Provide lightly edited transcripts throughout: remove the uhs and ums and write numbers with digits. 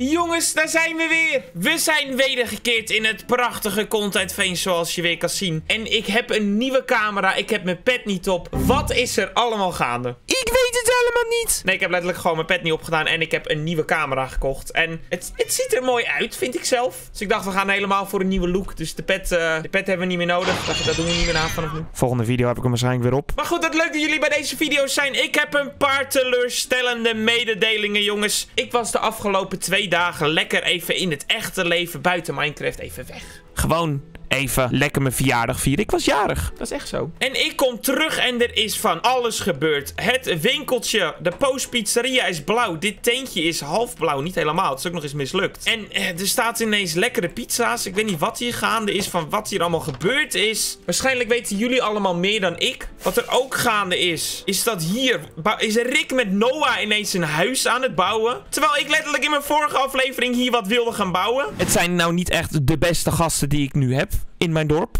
Jongens, daar zijn we weer. We zijn wedergekeerd in het prachtige contentveen zoals je weer kan zien. En ik heb een nieuwe camera. Ik heb mijn pet niet op. Wat is er allemaal gaande? Ik weet het helemaal niet. Nee, ik heb letterlijk gewoon mijn pet niet opgedaan. En ik heb een nieuwe camera gekocht. En het ziet er mooi uit, vind ik zelf. Dus ik dacht, we gaan helemaal voor een nieuwe look. Dus de pet hebben we niet meer nodig. Dat doen we niet meer na vanaf nu. Volgende video heb ik hem waarschijnlijk weer op. Maar goed, het leuk dat jullie bij deze video's zijn. Ik heb een paar teleurstellende mededelingen, jongens. Ik was de afgelopen 2 dagen lekker even in het echte leven buiten Minecraft even weg. Gewoon even lekker mijn verjaardag vieren. Ik was jarig. Dat is echt zo. En ik kom terug en er is van alles gebeurd. Het winkeltje, de Poos Pizzeria is blauw. Dit tentje is half blauw. Niet helemaal. Het is ook nog eens mislukt. En er staat ineens lekkere pizza's. Ik weet niet wat hier gaande is, van wat hier allemaal gebeurd is. Waarschijnlijk weten jullie allemaal meer dan ik. Wat er ook gaande is dat hier is Rick met Noah ineens een huis aan het bouwen. Terwijl ik letterlijk in mijn vorige aflevering hier wat wilde gaan bouwen. Het zijn nou niet echt de beste gasten die ik nu heb in mijn dorp.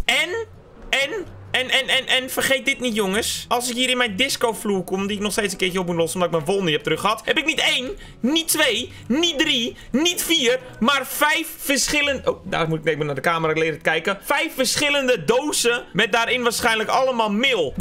En vergeet dit niet, jongens. Als ik hier in mijn discovloer kom, die ik nog steeds een keertje op moet lossen, omdat ik mijn wol niet heb terug gehad, heb ik niet 1, niet 2, niet 3, niet 4, maar 5 verschillende... Oh, daar moet ik even naar de camera leren kijken. 5 verschillende dozen met daarin waarschijnlijk allemaal meel.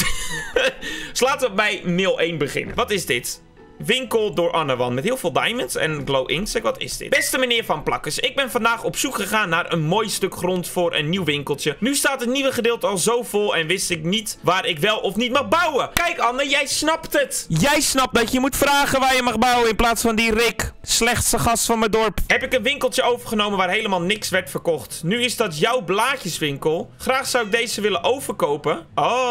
Dus laten we bij meel 1 beginnen. Wat is dit? Winkel door Annewan met heel veel diamonds en glow ink. Zeg, wat is dit? Beste meneer Van Plakkers, ik ben vandaag op zoek gegaan naar een mooi stuk grond voor een nieuw winkeltje. Nu staat het nieuwe gedeelte al zo vol en wist ik niet waar ik wel of niet mag bouwen. Kijk Anne, jij snapt het. Jij snapt dat je moet vragen waar je mag bouwen in plaats van die Rick. Slechtste gast van mijn dorp. Heb ik een winkeltje overgenomen waar helemaal niks werd verkocht. Nu is dat jouw blaadjeswinkel. Graag zou ik deze willen overkopen.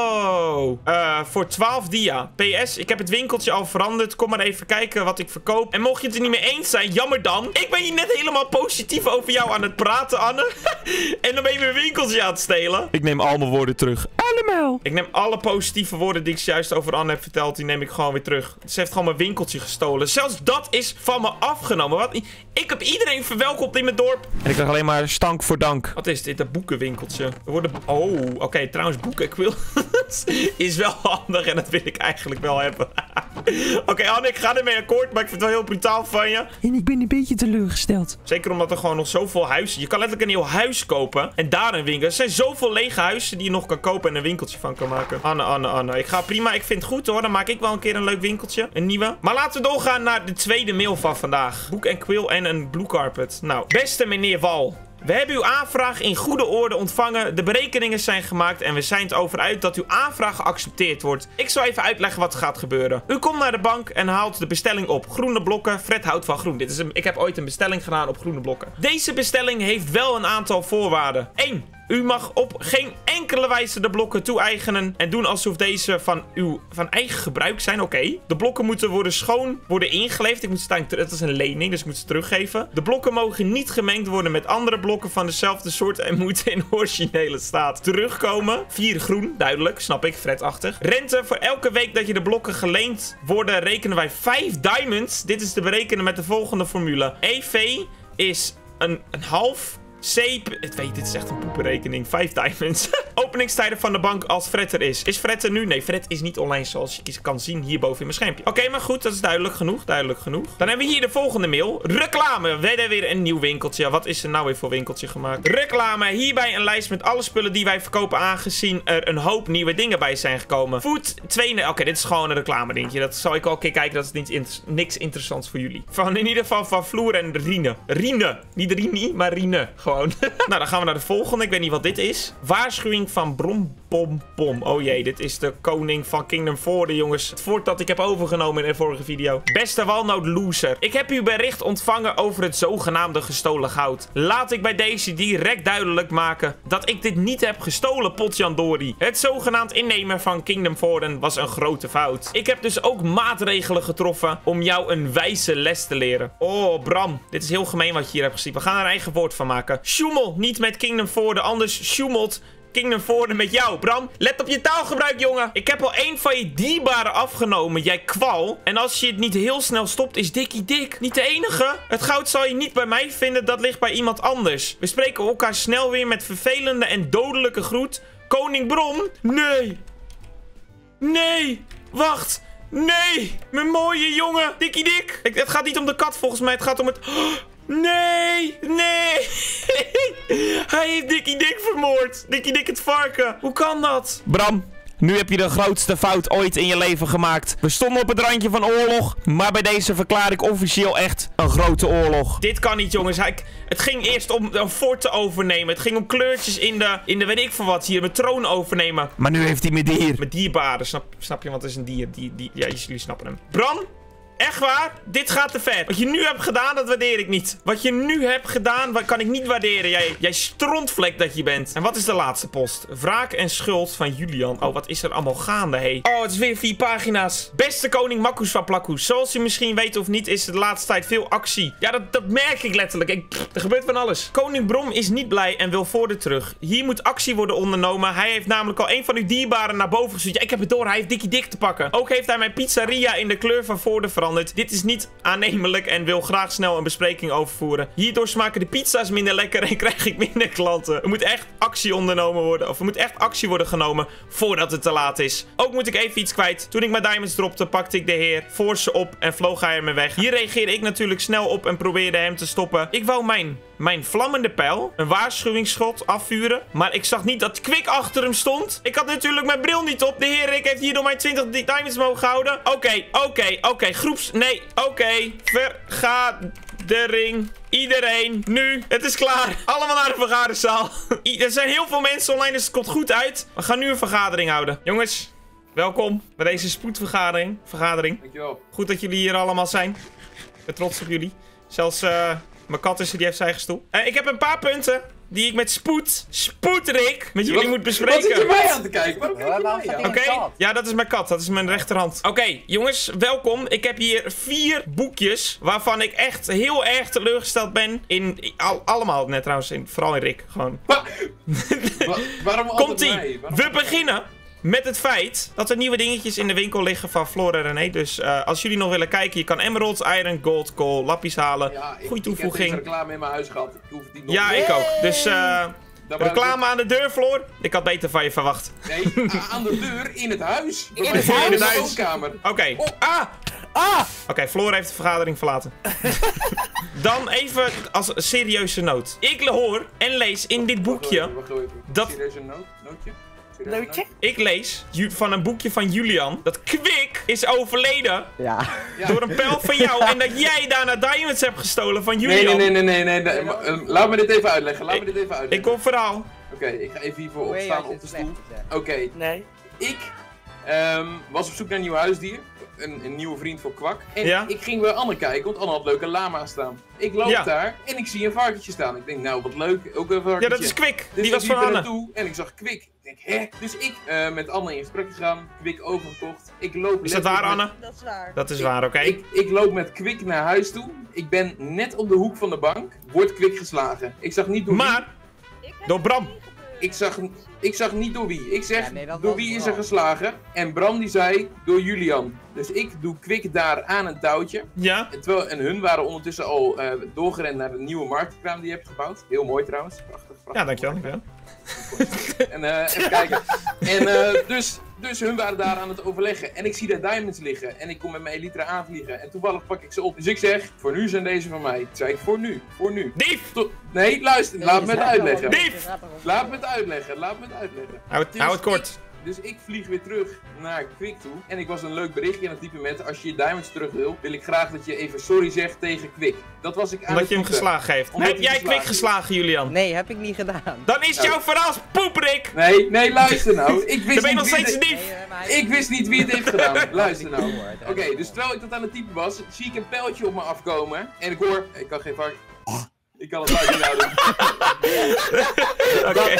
Oh. Voor 12 dia. PS, ik heb het winkeltje al veranderd. Kom maar even kijken wat ik verkoop. En mocht je het er niet mee eens zijn, jammer dan. Ik ben hier net helemaal positief over jou aan het praten, Anne. En dan ben je mijn winkeltje aan het stelen. Ik neem al mijn woorden terug. Allemaal. Ik neem alle positieve woorden die ik juist over Anne heb verteld, die neem ik gewoon weer terug. Ze heeft gewoon mijn winkeltje gestolen. Zelfs dat is van me afgenomen. Wat? Ik heb iedereen verwelkomd in mijn dorp. En ik krijg alleen maar stank voor dank. Wat is dit? Een boekenwinkeltje. Er worden... Oh, oké. Trouwens, boeken. Ik wil... is wel handig en dat wil ik eigenlijk wel hebben. Oké, Anne, ik ga ermee akkoord, maar ik vind het wel heel brutaal van je. En ik ben een beetje teleurgesteld. Zeker omdat er gewoon nog zoveel huizen... Je kan letterlijk een heel huis kopen en daar een winkel. Er zijn zoveel lege huizen die je nog kan kopen en een winkeltje van kan maken. Anne. Ik ga prima. Ik vind het goed hoor. Dan maak ik wel een keer een leuk winkeltje. Een nieuwe. Maar laten we doorgaan naar de tweede mail van vandaag. Boek en quill en een blue carpet. Nou, beste meneer Wal. We hebben uw aanvraag in goede orde ontvangen. De berekeningen zijn gemaakt en we zijn het over uit dat uw aanvraag geaccepteerd wordt. Ik zal even uitleggen wat er gaat gebeuren. U komt naar de bank en haalt de bestelling op. Groene blokken. Fred houdt van groen. Ik heb ooit een bestelling gedaan op groene blokken. Deze bestelling heeft wel een aantal voorwaarden. 1. U mag op geen enkele wijze de blokken toe-eigenen en doen alsof deze van eigen gebruik zijn. Oké. De blokken moeten worden ingeleverd. Het is een lening, dus ik moet ze teruggeven. De blokken mogen niet gemengd worden met andere blokken van dezelfde soort en moeten in originele staat terugkomen. 4 groen, duidelijk, snap ik, Fred-achtig. Rente, voor elke week dat je de blokken geleend worden, rekenen wij 5 diamonds. Dit is te berekenen met de volgende formule. EV is een half... dit is echt een poepenrekening. 5 diamonds. Openingstijden van de bank als Fred er is. Is Fred er nu? Nee, Fred is niet online zoals je kan zien hierboven in mijn schermpje. Oké, maar goed, dat is duidelijk genoeg. Duidelijk genoeg. Dan hebben we hier de volgende mail. Reclame. We hebben weer een nieuw winkeltje. Wat is er nou weer voor winkeltje gemaakt? Reclame. Hierbij een lijst met alle spullen die wij verkopen, aangezien er een hoop nieuwe dingen bij zijn gekomen. Food 2... Oké, dit is gewoon een reclame dingetje. Dat zal ik al een keer kijken. Dat is niks interessants voor jullie. In ieder geval van Floer en Riene. Riene. Niet Rini, maar Riene. Nou, dan gaan we naar de volgende. Ik weet niet wat dit is. Waarschuwing van Brompompom. Oh jee, dit is de koning van Kingdom Voorde, jongens. Het fort dat ik heb overgenomen in de vorige video. Beste Walnoot Loser. Ik heb uw bericht ontvangen over het zogenaamde gestolen goud. Laat ik bij deze direct duidelijk maken dat ik dit niet heb gestolen, Potjandori. Het zogenaamd innemen van Kingdom Voorde was een grote fout. Ik heb dus ook maatregelen getroffen om jou een wijze les te leren. Oh, Bram. Dit is heel gemeen wat je hier hebt gezien. We gaan er een eigen woord van maken. Sjoemel niet met Kingdom Voorde, anders sjoemelt Kingdom Voorde met jou. Bram, let op je taalgebruik, jongen. Ik heb al 1 van je dierbaren afgenomen, jij kwal. En als je het niet heel snel stopt, is Dikkie dik. Niet de enige. Het goud zal je niet bij mij vinden, dat ligt bij iemand anders. We spreken elkaar snel weer met vervelende en dodelijke groet. Koning Brom? Nee. Nee. Wacht. Nee. Mijn mooie jongen. Dikkie dik. Het gaat niet om de kat volgens mij. Het gaat om het... Nee! Nee! Hij heeft Dikkie Dik vermoord. Dikkie Dik het varken. Hoe kan dat? Bram, nu heb je de grootste fout ooit in je leven gemaakt. We stonden op het randje van oorlog. Maar bij deze verklaar ik officieel echt een grote oorlog. Dit kan niet, jongens. Het ging eerst om een fort te overnemen. Het ging om kleurtjes in de weet ik van wat hier. Mijn troon overnemen. Maar nu heeft hij mijn dier. Mijn dierbaren. Snap je? Want het is een dier. Ja, jullie snappen hem. Bram? Echt waar? Dit gaat te ver. Wat je nu hebt gedaan, dat waardeer ik niet. Wat je nu hebt gedaan, kan ik niet waarderen. Jij strontvlek dat je bent. En wat is de laatste post? Wraak en schuld van Julian. Oh, wat is er allemaal gaande, hé? Oh, het is weer 4 pagina's. Beste koning Makkoes van Plakkoes. Zoals u misschien weet of niet, is er de laatste tijd veel actie. Ja, dat merk ik letterlijk. Er gebeurt van alles. Koning Brom is niet blij en wil voor de terug. Hier moet actie worden ondernomen. Hij heeft namelijk al een van uw dierbaren naar boven gestuurd. Ja, ik heb het door. Hij heeft Dikkie Dik te pakken. Ook heeft hij mijn pizzeria in de kleur van Voorde veranderd. Dit is niet aannemelijk en wil graag snel een bespreking overvoeren. Hierdoor smaken de pizza's minder lekker en krijg ik minder klanten. Er moet echt actie ondernomen worden. Of er moet echt actie worden genomen voordat het te laat is. Ook moet ik even iets kwijt. Toen ik mijn diamonds dropte, pakte ik de heer voor ze op en vloog hij ermee weg. Hier reageerde ik natuurlijk snel op en probeerde hem te stoppen. Ik wou mijn vlammende pijl, een waarschuwingsschot, afvuren. Maar ik zag niet dat Kwik achter hem stond. Ik had natuurlijk mijn bril niet op. De heer Rick heeft hierdoor mijn 20 diamonds mogen houden. Oké. Nee, oké. Vergadering. Iedereen, nu. Het is klaar. Allemaal naar de vergaderzaal. Er zijn heel veel mensen online, dus het komt goed uit. We gaan nu een vergadering houden. Jongens, welkom bij deze spoedvergadering. Dankjewel. Goed dat jullie hier allemaal zijn. Ik ben trots op jullie. Zelfs mijn kat is er, die heeft zijn eigen stoel. Ik heb een paar punten die ik met spoedrik met jullie moet bespreken. Wat zit je mij aan te kijken? Waarom kijk je mij aan? Oké, ja, dat is mijn kat. Dat is mijn rechterhand. Oké, jongens, welkom. Ik heb hier 4 boekjes waarvan ik echt heel erg teleurgesteld ben in... allemaal net trouwens, vooral in Rick. Gewoon. Waarom Komt-ie. We beginnen met het feit dat er nieuwe dingetjes in de winkel liggen van Flora en René. Dus als jullie nog willen kijken, je kan emeralds, iron, gold, kool, lappies halen. Ja, goeie toevoeging. Ik heb deze reclame in mijn huis gehad. Ik hoef het niet nog ja, ik ook. Dus reclame aan de deur, Floor. Ik had beter van je verwacht. Nee, aan de deur in het huis. In het huis? In de woonkamer. Oké. Oké, Floor heeft de vergadering verlaten. Dan even als serieuze noot. Ik hoor en lees in dit boekje dat... Serieuze nootje? Leutje? Ik lees van een boekje van Julian dat Kwik is overleden door een pijl van jou en dat jij daarna diamonds hebt gestolen van Julian. Nee. Laat me dit even uitleggen. Ik kom verhaal. Oké, ik ga even hiervoor opstaan op de stoel. Oké. Nee. Ik was op zoek naar een nieuw huisdier. Een nieuwe vriend voor Kwak. En ik ging bij Anne kijken, want Anne had leuke lama's staan. Ik loop daar en ik zie een varkentje staan. Ik denk, nou wat leuk, ook een varkentje. Ja, dat is Kwik. Dus die was van Anne. Naartoe en ik zag Kwik. Ik denk, hè? Dus ik met Anne in gesprek gegaan, Kwik overgekocht. Ik loop is dat waar, Anne? Dat is waar. Dat is waar, oké. Ik loop met Kwik naar huis toe. Ik ben net op de hoek van de bank. Wordt Kwik geslagen. Ik zag niet door wie. Maar, door Bram. Ik zag niet door wie. Ik zeg, door wie is er geslagen? En Bram die zei, door Julian. Dus ik doe Kwik daar aan een touwtje. Ja. En hun waren ondertussen al doorgerend naar de nieuwe marktkraam die je hebt gebouwd. Heel mooi trouwens. Prachtig. Ja, dankjewel. En even kijken. En dus hun waren daar aan het overleggen. En ik zie daar diamonds liggen. En ik kom met mijn elytra aanvliegen. En toevallig pak ik ze op. Dus ik zeg, voor nu zijn deze van mij. Ik zei, voor nu. Dief! Nee, luister. Laat me het uitleggen. Dief! Laat me het uitleggen. Hou het kort. Dus ik vlieg weer terug naar Kwik toe. En ik was een leuk berichtje aan het typen met... Als je je diamonds terug wil ik graag dat je even sorry zegt tegen Kwik. Dat was ik aan Omdat je hem geslagen heeft. Heb jij Kwik geslagen, Julian? Nee, heb ik niet gedaan. Dan is jouw verhaal poeperik! Nee, luister nou. Ik wist ben je nog steeds dief? Ik wist niet wie het heeft gedaan. Luister nou. Oké, dus terwijl ik dat aan het typen was... zie ik een pijltje op me afkomen. En ik hoor... Ik kan geen vark... Ik kan het buiten houden. Oké.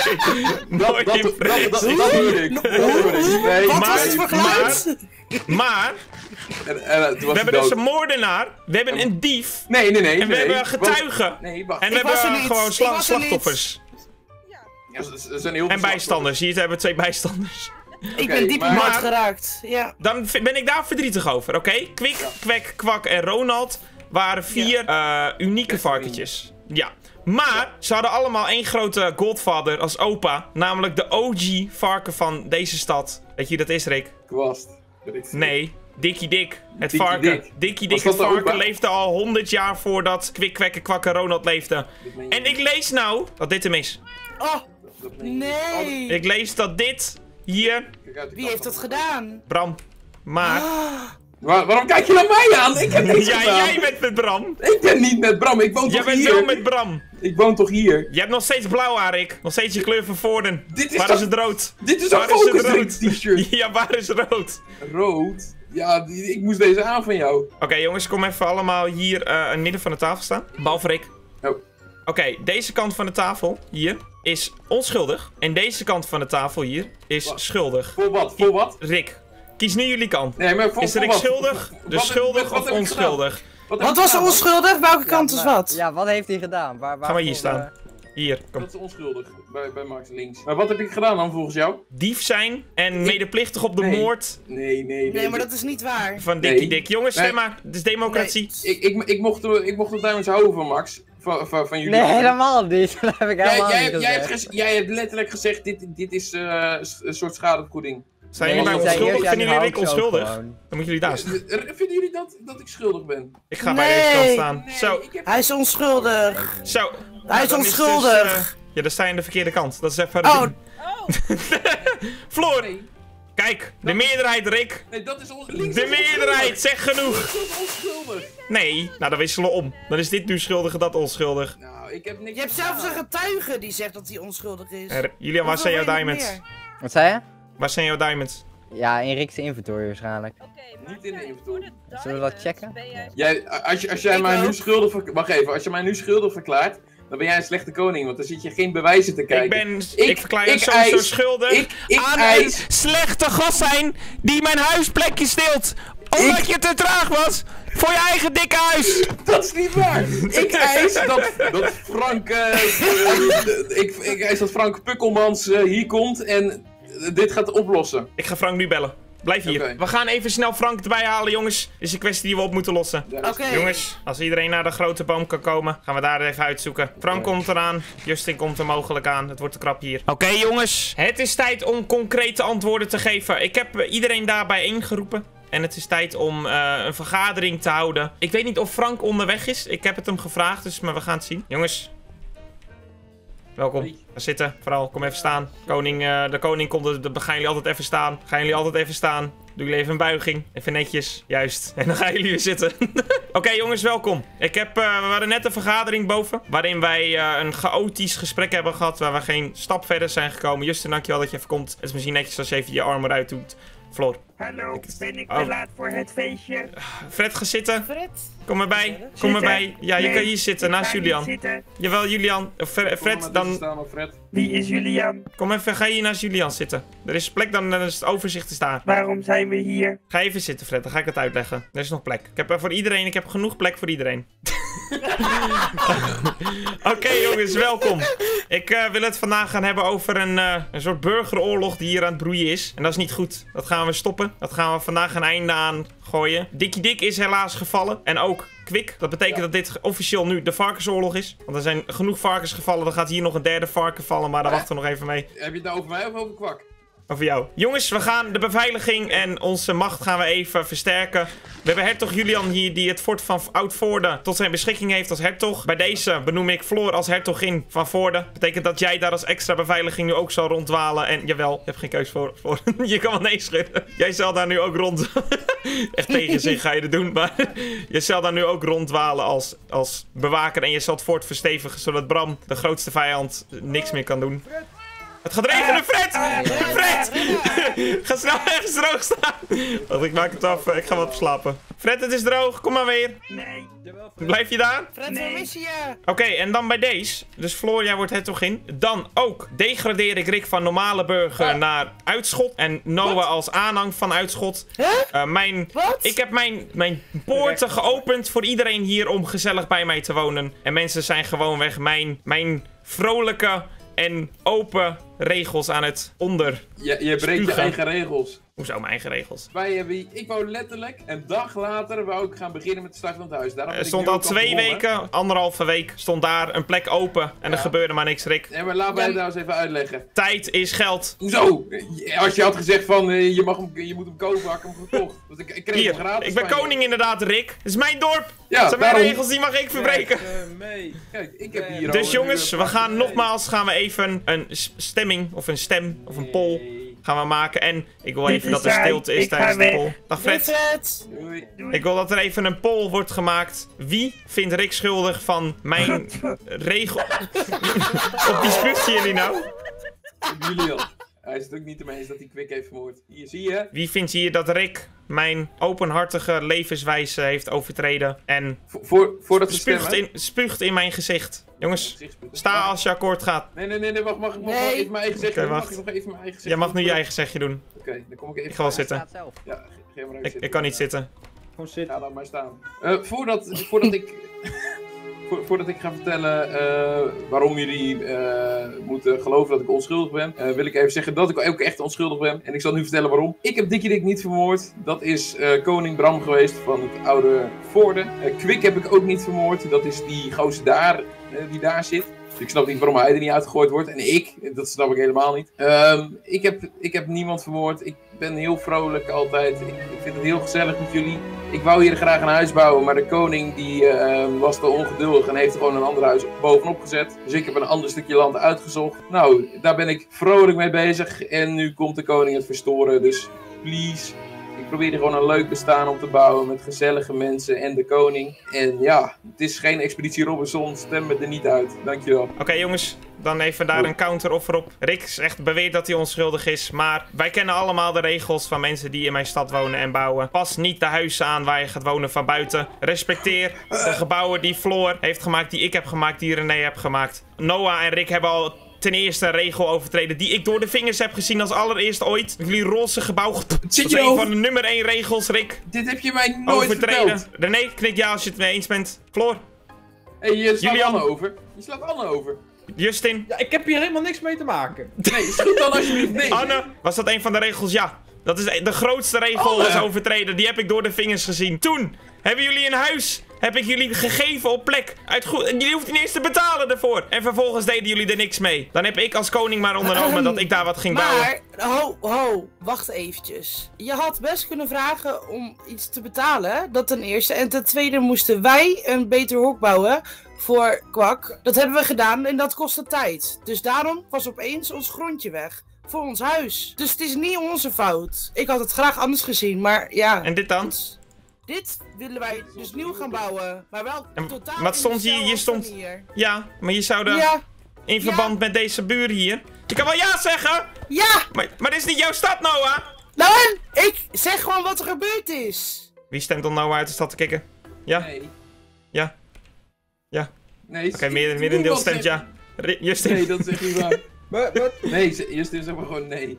Dat hoor ik. Nee, wat was het voor geluid? Maar we hebben dus een moordenaar. We hebben een dief. Nee. En we hebben getuigen. Nee, wacht. En we hebben gewoon slachtoffers. Ja, er zijn heel veel en bijstanders. Hier hebben we 2 bijstanders. Ik ben diep in hart geraakt. Ja. Dan ben ik daar verdrietig over, oké? Kwik, Kwek, Kwak en Ronald waren 4 unieke varkentjes. Ja. Maar ze hadden allemaal één grote godfather als opa. Namelijk de OG varken van deze stad. Weet je wie dat is, Rick? Kwast. Nee. Dikkie Dik, het Dikkie varken. Dik. Dikkie Dik, Was het dat ook varken, bij- leefde al 100 jaar voordat Kwik, Kwekke, Kwakke Ronald leefde. Dit meen je En niet. ik lees nou dat dit hem is. Oh, Dat meen je niet. nee. Ik lees dat dit hier, Kijk uit de Wie kant heeft dat van- gedaan? Bram, maar... Waarom kijk je naar mij aan? Ik heb niks Ja, gedaan. jij bent met Bram. Ik ben niet met Bram, ik woon Jij toch bent hier? wel met Bram. Ik woon toch hier? Je hebt nog steeds blauw haar, Rick. Nog steeds je kleur van Voorden. Dit is Waar toch- is het rood? Dit is een Waar is het Focus rood? Drink t-shirt. Ja, waar is het rood? Rood? Ja, ik moest deze aan van jou. Oké, jongens, kom even allemaal hier in het midden van de tafel staan. Behalve Rick. Oh. Oké, deze kant van de tafel, hier, is onschuldig. En deze kant van de tafel hier is Wat? schuldig. Voor wat? Voor wat? Rick, kies nu jullie kant. Nee, maar voor, Is voor Rick wat? schuldig, Wat- schuldig wat of heb ik gedaan? onschuldig? Heb Wat ik was gedaan? onschuldig? Welke kant is maar- wat? Ja, wat heeft hij gedaan? Ga Ga maar hier staan. Hier, kom. Dat is onschuldig, bij Max links. Maar wat heb ik gedaan dan volgens jou? Dief zijn en medeplichtig op de Nee. moord Nee, maar dat is niet waar. van Dikkie Nee. Dik. Jongens, Nee. stem maar. Het is democratie. Ik mocht de diamonds houden van Max. Van jullie. Nee, helemaal niet. Dat heb ik helemaal niet gezegd. Jij hebt letterlijk gezegd, dit is een soort schadevergoeding. Zijn Nee, jullie je mij zei onschuldig? eerst, ja, Vinden nu jullie Rick hou ik zo onschuldig? gewoon. Dan moeten jullie daar staan. Vinden jullie dat ik schuldig ben? Ik ga bij deze kant Nee. staan. Nee, Zo, ik heb... Hij is onschuldig. zo. Hij is Dan onschuldig. dus, ja, dan sta je aan de verkeerde kant. Dat is even... Oh, Floor, Nee, kijk. De meerderheid, Rick. nee, dat is links De is meerderheid, zeg genoeg. onschuldig. Dat is onschuldig. Nee, nou dan wisselen we om. Dan is dit nu schuldig en dat onschuldig. Nou, ik heb niks je hebt zelfs een getuige die zegt dat hij onschuldig is. Julian, waar zijn jouw Hoeveel weet je diamonds? meer? Wat zei je? Waar zijn jouw diamonds? Ja, in Rick's inventory waarschijnlijk. Niet in de inventory. Zullen we dat checken? Als jij Ik mij nu ook. schuldig wacht even, als je mij nu schuldig verklaart, dan ben jij een slechte koning, want dan zit je geen bewijzen te kijken. Ik verklaar je ik sowieso eis- schuldig ik aan eis- een slechte gast zijn die mijn huisplekje steelt. Omdat Ik- je te traag was voor je eigen dikke huis. Dat is niet waar! Ik eis dat Frank, ik eis dat Frank Pukkelmans hier komt en dit gaat oplossen. Ik ga Frank nu bellen. Blijf hier. Oké. We gaan even snel Frank erbij halen, jongens. Dit is een kwestie die we op moeten lossen. Ja, Oké. Jongens, als iedereen naar de grote boom kan komen, gaan we daar even uitzoeken. Frank komt eraan, Justin komt er mogelijk aan. Het wordt te krap hier. Oké, jongens, het is tijd om concrete antwoorden te geven. Ik heb iedereen daarbij ingeroepen. En het is tijd om een vergadering te houden. Ik weet niet of Frank onderweg is. Ik heb het hem gevraagd, dus maar we gaan het zien. Jongens. Welkom. Hey. Ga zitten. Vooral, kom even staan. De koning komt er. Gaan jullie altijd even staan. Gaan jullie altijd even staan. Doe jullie even een buiging. Even netjes. Juist. En dan gaan jullie weer zitten. Oké, jongens, welkom. We hadden net een vergadering boven. Waarin wij een chaotisch gesprek hebben gehad. Waar we geen stap verder zijn gekomen. Justin, dankjewel dat je even komt. Het is misschien netjes als je even je arm eruit doet. Floor. Hallo, ben ik Oh. te laat voor het feestje? Fred, ga zitten. Fred? Kom erbij. Kom Zitten? erbij. Ja, je Nee, kan hier zitten, ik naast ga niet Julian. zitten. Jawel, Julian. Fred, dan... Fred. Wie is Julian? Kom even, ga hier naast Julian zitten. Er is plek, dan is het overzicht te staan. Waarom zijn we hier? Ga even zitten, Fred. Dan ga ik het uitleggen. Er is nog plek. Ik heb genoeg plek voor iedereen. Oké, jongens, welkom. Ik wil het vandaag gaan hebben over een soort burgeroorlog die hier aan het broeien is. En dat is niet goed. Dat gaan we stoppen. Dat gaan we vandaag een einde aan gooien. Dikkie Dik is helaas gevallen. En ook Kwik. Dat betekent dat dit officieel nu de varkensoorlog is. Want er zijn genoeg varkens gevallen. Dan gaat hier nog een derde varken vallen. Maar daar wachten we nog even mee. Heb je het nou over mij of over Kwak? Over jou. Jongens, we gaan de beveiliging en onze macht gaan we even versterken. We hebben hertog Julian hier die het fort van Oud-Voorde tot zijn beschikking heeft als hertog. Bij deze benoem ik Floor als hertogin van Voorde. Betekent dat jij daar als extra beveiliging nu ook zal rondwalen. En jawel, je hebt geen keus voor. Je kan wel nee schudden. Jij zal daar nu ook rond... Echt tegenzin ga je het doen, maar... Je zal daar nu ook rondwalen als bewaker. En je zal het fort verstevigen, zodat Bram, de grootste vijand, niks meer kan doen. Het gaat regenen, Fred! Fred! Ga snel ergens droog staan. Wacht, ik maak het af. Ik ga wat slapen. Fred, het is droog. Kom maar weer. Nee. Blijf je daar? Fred, Nee. waar mis je? Oké, en dan bij deze. Dus Floor, jij wordt hertogin. Dan ook degradeer ik Rick van normale burger naar uitschot. En Noah als aanhang van uitschot. Wat? Ik heb mijn poorten geopend voor iedereen hier om gezellig bij mij te wonen. En mensen zijn gewoonweg mijn vrolijke en open regels aan het onder... Je breekt je Spugen. eigen regels. Hoezo mijn eigen regels? Ik wou letterlijk een dag later wou ik gaan beginnen met de start van het huis. Daarom Er stond al 2 weken, 1,5 week, stond daar een plek open. En er gebeurde maar niks, Rick. Nee, maar laat mij het nou eens even uitleggen. Tijd is geld. Hoezo? Als je had gezegd van, je moet hem kopen, had ik hem gekocht. Want ik kreeg hem Hier, gratis ik ben van je. koning inderdaad, Rick. Het is mijn dorp. Ja, Dat zijn mijn daarom. regels, die mag ik verbreken. Kijk, ik heb hier al Dus een jongens, uur we gaan nogmaals even een stemming, of een stem, of een poll gaan we maken. En ik wil even dat er stilte is Ik ga tijdens de weg. poll. Dag Fred. Fred. Doei. Ik wil dat er even een poll wordt gemaakt. Wie vindt Rick schuldig van mijn regel... Op die spuugje jullie nou? Julian. Hij is het ook niet ermee eens dat hij Quick heeft vermoord. Hier, zie je? Wie vindt hier dat Rick mijn openhartige levenswijze heeft overtreden en Voordat we stemmen. spuugt in mijn gezicht? Jongens, sta als je akkoord gaat. Nee, wacht, mag ik nog Nee. even mijn eigen zeggen? Oké, Mag wacht. ik nog even mijn eigen zeggen? Jij mag nu je eigen zegje doen. Oké, dan kom ik even. Ik ga wel zitten. Staat zelf. Ja, ga maar even zitten. Ik kan niet zitten. Gewoon zitten. Ga dan maar staan. Voordat ik ga vertellen waarom jullie moeten geloven dat ik onschuldig ben, wil ik even zeggen dat ik ook echt onschuldig ben. En ik zal nu vertellen waarom. Ik heb Dikkie Dik niet vermoord. Dat is koning Bram geweest van het oude Voorde. Quick heb ik ook niet vermoord. Dat is die gozer daar, die daar zit. Ik snap niet waarom hij er niet uitgegooid wordt. En dat snap ik helemaal niet. Ik heb niemand vermoord. Ik ben heel vrolijk altijd. Ik vind het heel gezellig met jullie. Ik wou hier graag een huis bouwen, maar de koning die was te ongeduldig en heeft er gewoon een ander huis bovenop gezet. Dus ik heb een ander stukje land uitgezocht. Nou, daar ben ik vrolijk mee bezig. En nu komt de koning het verstoren, dus please. Ik probeer er gewoon een leuk bestaan op te bouwen met gezellige mensen en de koning. En ja, het is geen Expeditie Robinson, stem me er niet uit. Dankjewel. Oké, jongens, dan even daar een counteroffer op. Rick zegt beweert dat hij onschuldig is, maar wij kennen allemaal de regels van mensen die in mijn stad wonen en bouwen. Pas niet de huizen aan waar je gaat wonen van buiten. Respecteer de gebouwen die Floor heeft gemaakt, die ik heb gemaakt, die René heb gemaakt. Noah en Rick hebben al ten eerste een regel overtreden die ik door de vingers heb gezien als allereerst ooit. Jullie roze gebouw. Dat is een van de nummer 1 regels, Rick. Dit heb je mij nooit Overtreden. verteld. René, knik ja als je het mee eens bent. Floor. Hey, je slaat Julian. Anne over. Je slaat Anne over. Justin. Ja, ik heb hier helemaal niks mee te maken. Nee, schiet dan alsjeblieft nee. Anne, was dat een van de regels? Ja. Dat is de grootste regel Anne. is overtreden. Die heb ik door de vingers gezien. Toen hebben jullie een huis. Heb ik jullie gegeven op plek. Jullie hoefden niet eens te betalen ervoor. En vervolgens deden jullie er niks mee. Dan heb ik als koning maar ondernomen dat ik daar wat ging bouwen. Maar, wacht eventjes. Je had best kunnen vragen om iets te betalen, dat ten eerste. En ten tweede moesten wij een beter hok bouwen voor Kwak. Dat hebben we gedaan en dat kostte tijd. Dus daarom was opeens ons grondje weg. Voor ons huis. Dus het is niet onze fout. Ik had het graag anders gezien, maar ja. En dit dan? Dit willen wij dus nieuw gaan bouwen. Maar wel En totaal wat stond hier? in Hier dezelfde stond... manier. Ja, maar je zou Ja, in verband met deze buren hier... Je kan wel ja zeggen! ja! Maar dit is niet jouw stad, Noah! Nou, ik zeg gewoon wat er gebeurd is. Wie stemt om Noah uit de stad te kicken? Ja? Nee. Ja? Ja? Nee. Oké, merendeel stemt ja. Justin? Nee, dat is echt niet waar. Wat? Nee, Justin zeg maar gewoon nee.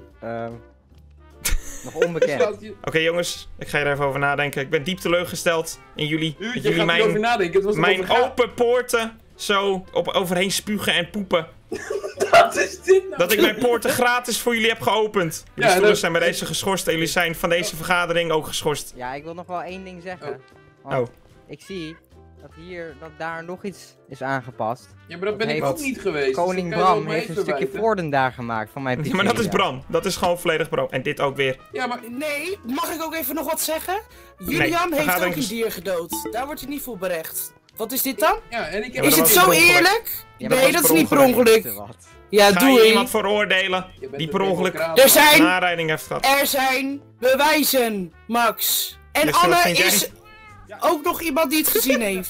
Nog onbekend. Oké, jongens, ik ga er even over nadenken. Ik ben diep teleurgesteld in jullie. Dat Je jullie gaat erover mijn nadenken. Het was mijn open poorten zo overheen spugen en poepen. Wat is dit nou? Dat ik mijn poorten gratis voor jullie heb geopend. Jullie stoelen dat- zijn bij deze geschorst en jullie zijn van deze vergadering ook geschorst. Ja, ik wil nog wel één ding zeggen. Oh. Want ik zie dat daar nog iets is aangepast. Ja, maar dat ben ik heeft ook niet geweest. Koning dus dat kan je Bram wel heeft een stukje verwijten. voordeel daar gemaakt van mijn Ja, maar dat is pizzeria. Bram. Dat is gewoon volledig Bram. En dit ook weer. Ja, maar Nee, mag ik ook even nog wat zeggen? Nee, Julian heeft vergadering ook een is- dier gedood. Daar wordt hij niet voor berecht. Wat is dit dan? ja, en ik heb... maar Is dat het was zo per ongeluk. eerlijk? Ja, maar Nee, was dat is per niet per ongeluk. ongeluk. Wat? Ja, Ga doe je ik. iemand veroordelen Je bent die een per ongeluk democraat. Er zijn- een aanrijding heeft gehad? Er zijn bewijzen, Max. En Justin, wat Anne vind is ook nog iemand die het gezien heeft.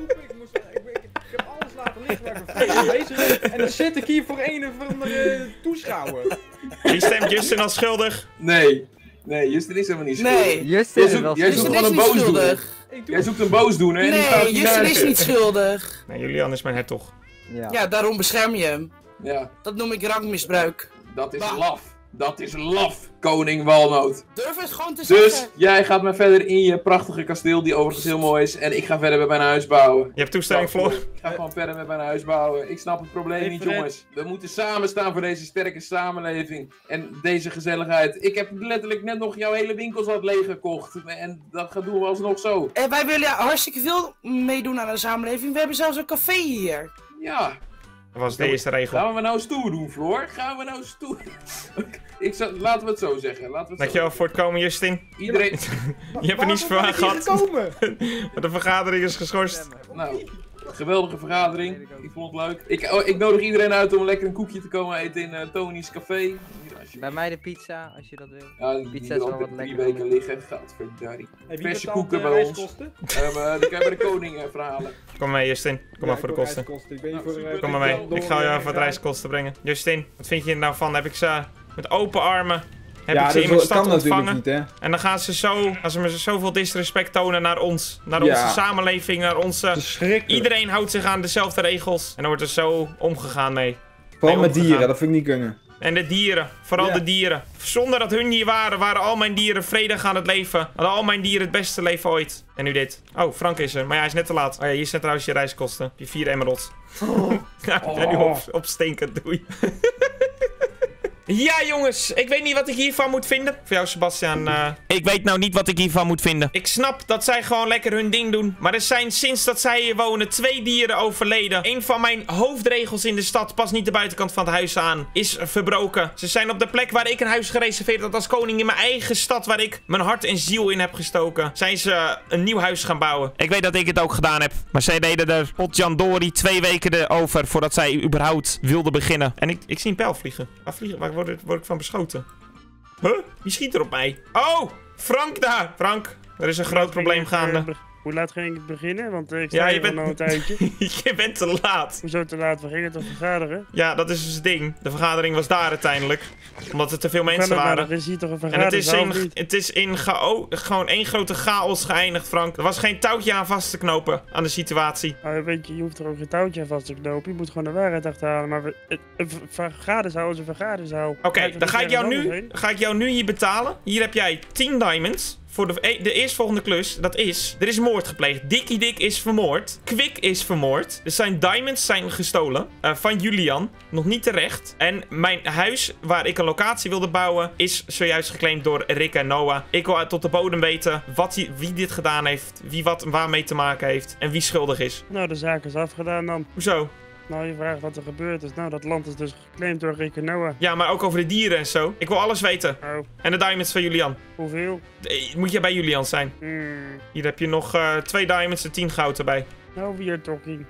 Ik heb alles laten liggen waar ik me vrij mee bezig ben. En dan zit ik hier voor een of andere toeschouwer. Wie stemt Justin als schuldig? Nee. Nee, Justin is helemaal niet schuldig. Nee, Justin Jij is zoekt- wel jij schuldig. zoekt Justin gewoon is een niet boosdoener. schuldig. Jij zoekt een boosdoener en die staat Nee, hier Justin naast is je. niet schuldig. Nee, Julian is mijn hertog. Ja. Ja, daarom bescherm je hem. Ja, Dat noem ik rankmisbruik. dat is Bah. laf. Dat is laf, koning Walnoot. Durf het gewoon te Dus zeggen. jij gaat maar verder in je prachtige kasteel, die overigens heel mooi is. En ik ga verder met mijn huis bouwen. Je hebt toestemming, Floor. Ik ga gewoon verder met mijn huis bouwen. Ik snap het probleem Hey, niet, Fred. jongens. We moeten samen staan voor deze sterke samenleving. En deze gezelligheid. Ik heb letterlijk net nog jouw hele winkelstad leeggekocht. En dat gaan doen we alsnog zo. En wij willen hartstikke veel meedoen aan de samenleving. We hebben zelfs een café hier. Ja. Dat was de eerste regel. Gaan we nou stoer doen, Floor? Gaan we nou stoer laten we het zo zeggen. Dankjewel voor het komen, Justin. Iedereen... Je hebt er niets van gehad. gekomen? Maar de vergadering is geschorst. Nou, geweldige vergadering. Ik vond het leuk. Ik nodig iedereen uit om lekker een koekje te komen eten in Tony's Café. Hier, Bij mij de pizza, als je dat wil. Ja, die Pizza hier is wel al wat 3 lekkerder. weken liggen. Gadverdarrie. Hey, wie Verse betaalt koeken de bij ons. reiskosten? Die kan je bij de koning verhalen. Kom mee, Justin. Kom maar voor de kosten. Ik ben hier Nou, voor, super. Kom maar mee. Ik ga jou even wat reiskosten brengen. Justin, wat vind je er nou van? Heb ik ze met open armen... Heb ik ze in mijn stad ontvangen. niet, hè? En dan gaan ze me zoveel disrespect tonen naar ons. Naar Ja. onze samenleving, naar onze... Verschrikkelijk. Iedereen houdt zich aan dezelfde regels. En dan wordt er zo omgegaan mee. Vooral mee met omgegaan. dieren, dat vind ik niet kunnen. En de dieren, vooral Ja. de dieren. Zonder dat hun hier waren, waren al mijn dieren vredig aan het leven. Hadden al mijn dieren het beste leven ooit. En nu dit. Oh, Frank is er, maar ja, hij is net te laat. Oh ja, hier zijn trouwens je reiskosten. Je 4 emeralds. Ja, ik ben nu op stinkend, doei. Ja, jongens, ik weet niet wat ik hiervan moet vinden. Voor jou, Sebastian. Ik weet nou niet wat ik hiervan moet vinden. Ik snap dat zij gewoon lekker hun ding doen. Maar er zijn sinds dat zij hier wonen 2 dieren overleden. Een van mijn hoofdregels in de stad, pas niet de buitenkant van het huis aan, is verbroken. Ze zijn op de plek waar ik een huis gereserveerd had als koning in mijn eigen stad, waar ik mijn hart en ziel in heb gestoken. Zijn ze een nieuw huis gaan bouwen. Ik weet dat ik het ook gedaan heb. Maar zij deden er potjandori 2 weken erover voordat zij überhaupt wilden beginnen. En ik zie een pijl vliegen. Waar word ik van beschoten? Huh? Wie schiet er op mij? Oh! Frank daar! Frank, er is een groot probleem gaande. Hoe laat ging ik beginnen? Want ik Ja, sta je hier bent- al een tijdje. Je bent te laat. Hoezo te laat? We gingen toch vergaderen? Ja, dat is dus het ding. De vergadering was daar uiteindelijk. Omdat er te veel mensen Kan het nou? waren. Er is hier toch een En het vergadering? is in gewoon één grote chaos geëindigd, Frank. Er was geen touwtje aan vast te knopen aan de situatie. Weet je, je hoeft er ook geen touwtje aan vast te knopen. Je moet gewoon de waarheid achterhalen. Maar een vergaderzaal is een vergaderzaal. Oké, dan ga ik jou nu hier betalen. Hier heb jij 10 diamonds. Voor de eerstvolgende klus, dat is... Er is moord gepleegd. Dikkie Dik is vermoord. Kwik is vermoord. Er zijn diamonds zijn gestolen. Van Julian. Nog niet terecht. En mijn huis, waar ik een locatie wilde bouwen, is zojuist geclaimd door Rick en Noah. Ik wil tot de bodem weten wie dit gedaan heeft. Wie wat waarmee te maken heeft. En wie schuldig is. Nou, de zaak is afgedaan dan. Hoezo? Nou, je vraagt wat er gebeurd is. Nou, dat land is dus geclaimd door Rick en Noah. Ja, maar ook over de dieren en zo. Ik wil alles weten. Oh, En de diamonds van Julian. hoeveel? Moet je bij Julian zijn. Hier heb je nog 2 diamonds en 10 goud erbij. Nou, wie er talking.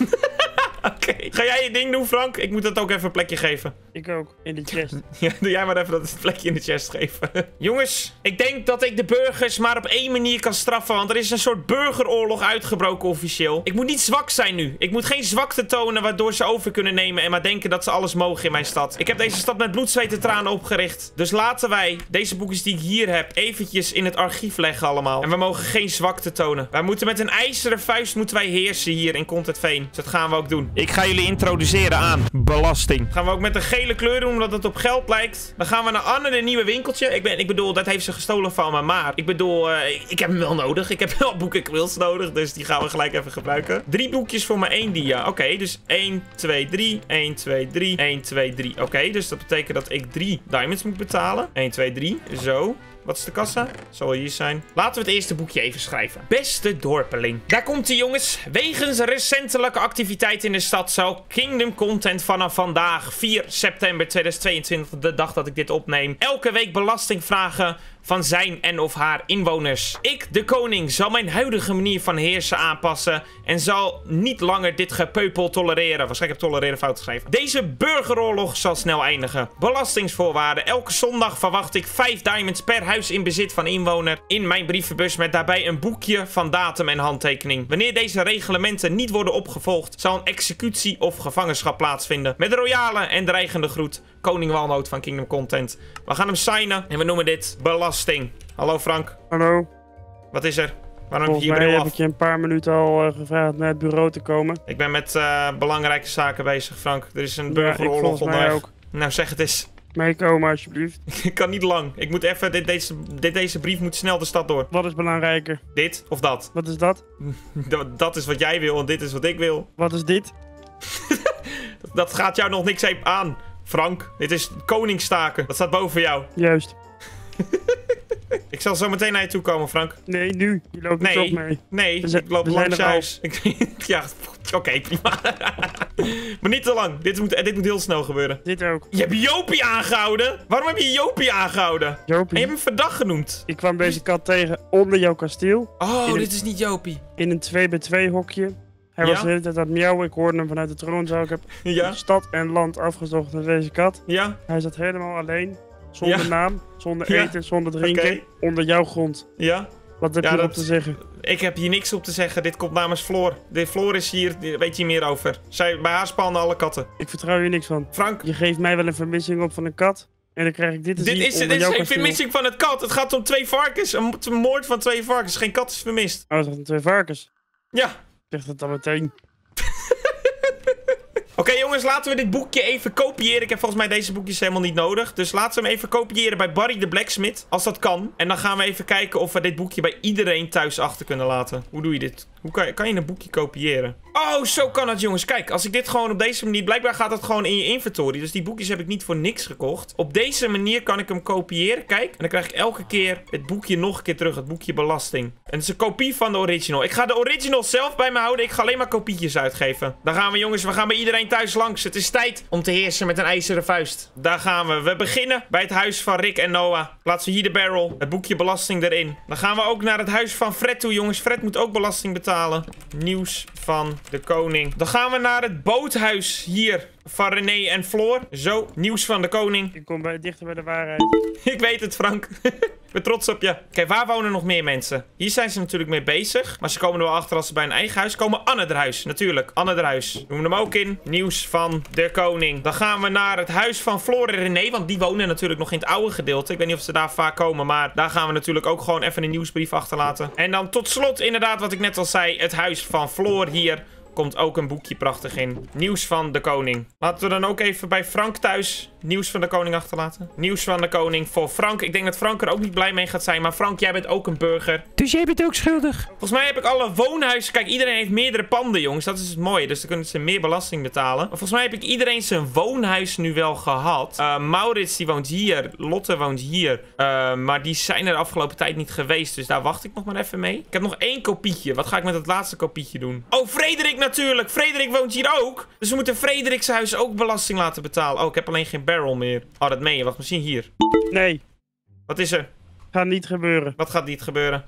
Oké. Ga jij je ding doen, Frank? Ik moet dat ook even een plekje geven. Ik ook, in de chest. Ja, doe jij maar even dat plekje in de chest geven. Jongens, ik denk dat ik de burgers maar op 1 manier kan straffen. Want er is een soort burgeroorlog uitgebroken officieel. Ik moet niet zwak zijn nu. Ik moet geen zwakte tonen waardoor ze over kunnen nemen. En maar denken dat ze alles mogen in mijn stad. Ik heb deze stad met bloed, zweet en tranen opgericht. Dus laten wij deze boekjes die ik hier heb eventjes in het archief leggen allemaal. En we mogen geen zwakte tonen. Wij moeten met een ijzeren vuist moeten wij heersen hier in Content Veen. Dus dat gaan we ook doen. Ik ga jullie introduceren aan belasting. Gaan we ook met een gele kleur doen, omdat het op geld lijkt. Dan gaan we naar Anne, de nieuwe winkeltje. Ik bedoel, dat heeft ze gestolen van me. Maar ik bedoel, ik heb hem wel nodig. Ik heb wel boeken quills nodig, dus die gaan we gelijk even gebruiken. 3 boekjes voor maar 1 dia. Oké, dus 1, 2, 3. 1, 2, 3. 1, 2, 3. Oké, dus dat betekent dat ik 3 diamonds moet betalen. 1, 2, 3. Zo. Wat is de kassa? Zal hier zijn. Laten we het eerste boekje even schrijven. Beste dorpeling. Daar komt ie, jongens. Wegens recentelijke activiteit in de stad zal Kingdom Content vanaf vandaag 4 september 2022, de dag dat ik dit opneem, elke week belasting vragen van zijn en of haar inwoners. Ik, de koning, zal mijn huidige manier van heersen aanpassen en zal niet langer dit gepeupel tolereren. Waarschijnlijk heb tolereren fout geschreven. Deze burgeroorlog zal snel eindigen. Belastingsvoorwaarden. Elke zondag verwacht ik 5 diamonds per huis in bezit van inwoner in mijn brievenbus met daarbij een boekje van datum en handtekening. Wanneer deze reglementen niet worden opgevolgd, zal een executie of gevangenschap plaatsvinden. Met de royale en dreigende groet. Koning Walnoot van Kingdom Content. We gaan hem signen en we noemen dit belasting. Hallo Frank. Hallo. Wat is er? Waarom heb je Volgens je mij bril heb af? ik je een paar minuten al gevraagd naar het bureau te komen. Ik ben met belangrijke zaken bezig, Frank. Er is een Ja, ik burgeroorlog volgens mij onderweg. ook. Nou, zeg het eens. Meekomen alsjeblieft. Ik kan niet lang. Ik moet even... Deze brief moet snel de stad door. Wat is belangrijker? Dit of dat? Wat is dat? Dat is wat jij wil en dit is wat ik wil. Wat is dit? Dat gaat jou nog niks aan, Frank. Dit is koningstaken. Dat staat boven jou. Juist. Ik zal zo meteen naar je toe komen, Frank. Nee, nu. Je loopt er toch mee. Nee, We ik loop zijn langs je er al. huis. Ja, oké, prima. Maar niet te lang. Dit moet heel snel gebeuren. Dit ook. Je hebt Jopie aangehouden? Waarom heb je Jopie aangehouden? En je Jopie, hebt hem verdacht genoemd. ik kwam deze kat tegen onder jouw kasteel. Oh, In een- dit is niet Jopie. In een 2x2 hokje. Hij Ja? was de hele tijd aan het miauwen. Ik hoorde hem vanuit de troonzaal. Ik heb Ja? stad en land afgezocht naar deze kat. Ja? Hij zat helemaal alleen. Zonder Ja? naam, zonder Ja? eten, zonder drinken. Oké. Onder jouw grond. Ja? Wat heb Ja, je dat- erop te zeggen? Ik heb hier niks op te zeggen. Dit komt namens Floor. Floor is hier, weet je meer over. Bij haar spannen alle katten. Ik vertrouw je niks van. Frank, Je geeft mij wel een vermissing op van een kat. En dan krijg ik dit te zien dit onder is jouw geen kasteel. vermissing van het kat. Het gaat om 2 varkens. Een moord van 2 varkens. Geen kat is vermist. Oh, dat zijn 2 varkens. Ja. Zeg dat dan meteen. Oké, jongens, laten we dit boekje even kopiëren. Ik heb volgens mij deze boekjes helemaal niet nodig. Dus laten we hem even kopiëren bij Barry de Blacksmith. Als dat kan. En dan gaan we even kijken of we dit boekje bij iedereen thuis achter kunnen laten. Hoe doe je dit? Hoe kan je een boekje kopiëren? Oh, zo kan het, jongens. Kijk, als ik dit gewoon op deze manier... Blijkbaar gaat dat gewoon in je inventory. Dus die boekjes heb ik niet voor niks gekocht. Op deze manier kan ik hem kopiëren. Kijk, en dan krijg ik elke keer het boekje nog een keer terug. Het boekje belasting. En het is een kopie van de original. Ik ga de original zelf bij me houden. Ik ga alleen maar kopietjes uitgeven. Daar gaan we, jongens. We gaan bij iedereen thuis langs. Het is tijd om te heersen met een ijzeren vuist. Daar gaan we. We beginnen bij het huis van Rick en Noah. Plaatsen we hier de barrel. Het boekje belasting erin. Dan gaan we ook naar het huis van Fred toe, jongens. Fred moet ook belasting betalen. Nieuws van de koning. Dan gaan we naar het boothuis hier van René en Floor. Zo, nieuws van de koning. Ik kom dichter bij de waarheid. Ik weet het, Frank. Ik ben trots op je. Kijk, waar wonen nog meer mensen? Hier zijn ze natuurlijk mee bezig. Maar ze komen er wel achter als ze bij een eigen huis komen. Anne er huis, natuurlijk. Anne er huis. Doen we hem ook in. Nieuws van de koning. Dan gaan we naar het huis van Floor en René. Want die wonen natuurlijk nog in het oude gedeelte. Ik weet niet of ze daar vaak komen. Maar daar gaan we natuurlijk ook gewoon even een nieuwsbrief achterlaten. En dan tot slot, inderdaad, wat ik net al zei. Het huis van Floor hier. Komt ook een boekje prachtig in. Nieuws van de koning. Laten we dan ook even bij Frank thuis nieuws van de koning achterlaten. Nieuws van de koning voor Frank. Ik denk dat Frank er ook niet blij mee gaat zijn. Maar Frank, jij bent ook een burger. Dus jij bent ook schuldig? Volgens mij heb ik alle woonhuizen... Kijk, iedereen heeft meerdere panden, jongens. Dat is het mooie. Dus dan kunnen ze meer belasting betalen. Maar volgens mij heb ik iedereen zijn woonhuis nu wel gehad. Maurits, die woont hier. Lotte woont hier. Maar die zijn er de afgelopen tijd niet geweest. Dus daar wacht ik nog maar even mee. Ik heb nog 1 kopietje. Wat ga ik met het laatste kopietje doen? Oh, Frederik natuurlijk. Frederik woont hier ook. Dus we moeten Frederiks huis ook belasting laten betalen. Oh, ik heb alleen geen barrel meer. Oh, dat meen je. Wacht, misschien hier. Nee, Wat is er? gaat niet gebeuren. Wat gaat niet gebeuren?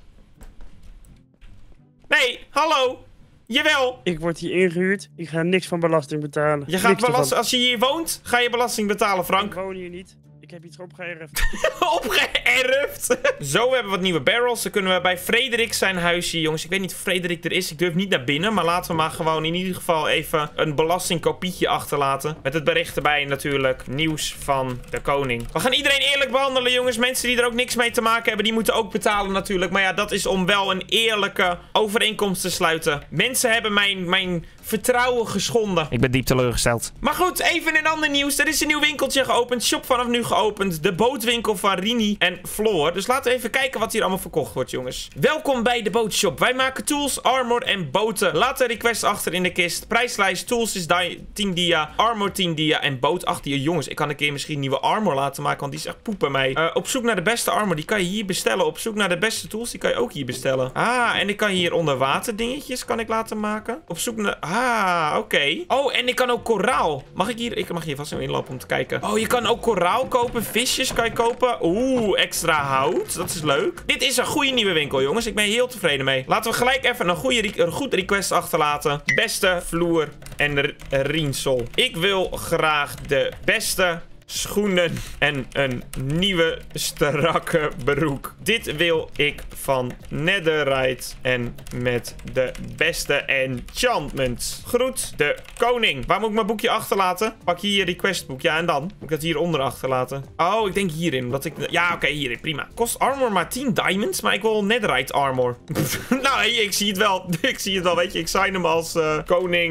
Nee, hallo. Jawel. Ik word hier ingehuurd. Ik ga niks van belasting betalen. Je gaat Niks ervan. belasting, als je hier woont, ga je belasting betalen, Ik Frank. woon hier niet. Ik heb iets opgeërfd. Opgeërfd. Zo, we hebben wat nieuwe barrels. Dan kunnen we bij Frederik zijn huisje, jongens. Ik weet niet of Frederik er is. Ik durf niet naar binnen. Maar laten we maar gewoon in ieder geval even een belastingkopietje achterlaten. Met het bericht erbij natuurlijk. Nieuws van de koning. We gaan iedereen eerlijk behandelen, jongens. Mensen die er ook niks mee te maken hebben, die moeten ook betalen natuurlijk. Maar ja, dat is om wel een eerlijke overeenkomst te sluiten. Mensen hebben mijn vertrouwen geschonden. Ik ben diep teleurgesteld. Maar goed, even in ander nieuws. Er is een nieuw winkeltje geopend. Shop vanaf nu geopend. De bootwinkel van Rini en Floor. Dus laten we even kijken wat hier allemaal verkocht wordt, jongens. Welkom bij de bootshop. Wij maken tools, armor en boten. Laat de request achter in de kist. Prijslijst, tools is 10 dia, armor 10 dia en boot 8 dia. Jongens, ik kan een keer misschien nieuwe armor laten maken, want die is echt poep bij mij. Op zoek naar de beste armor, die kan je hier bestellen. Op zoek naar de beste tools, die kan je ook hier bestellen. Ah, en ik kan hier onder water dingetjes kan ik laten maken. Op zoek naar... Ah, oké. Oh, en ik kan ook koraal. Mag ik hier... Ik mag hier vast even inlopen om te kijken. Oh, je kan ook koraal kopen. Visjes kan je kopen. Oeh, extra hout. Dat is leuk. Dit is een goede nieuwe winkel, jongens. Ik ben heel tevreden mee. Laten we gelijk even een goed request achterlaten. Beste vloer en riensel. Ik wil graag de beste schoenen en een nieuwe strakke broek. Dit wil ik van Netherite en met de beste enchantments. Groet de koning. Waar moet ik mijn boekje achterlaten? Pak hier je requestboek. Ja, en dan? Moet ik dat hieronder achterlaten? Oh, ik denk hierin. Omdat ik... Ja, oké, hierin. Prima. Kost armor maar 10 diamonds, maar ik wil Netherite armor. Nou, ik zie het wel. Ik zie het wel, weet je. Ik sign hem als koning